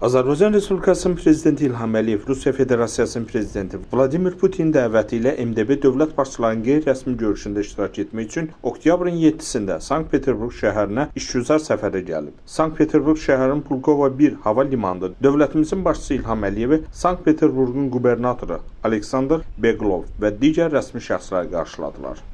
Azərbaycan Respublikasının Prezidenti İlham Əliyev, Rusiya Federasiyasının Prezidenti Vladimir Putin dəvəti ilə MDB dövlət başçılarının qeyri-rəsmi görüşündə iştirak etmək üçün oktyabrın 7-sində Sankt-Peterburq şəhərinə işgüzar səfərə gəlib. Sankt-Peterburq şəhərinin Pulkova 1 hava limanında dövlətimizin başçısı İlham Əliyevi Sankt-Peterburqun qubernatoru Aleksandr Beglov və digər rəsmi şəxslər qarşıladılar.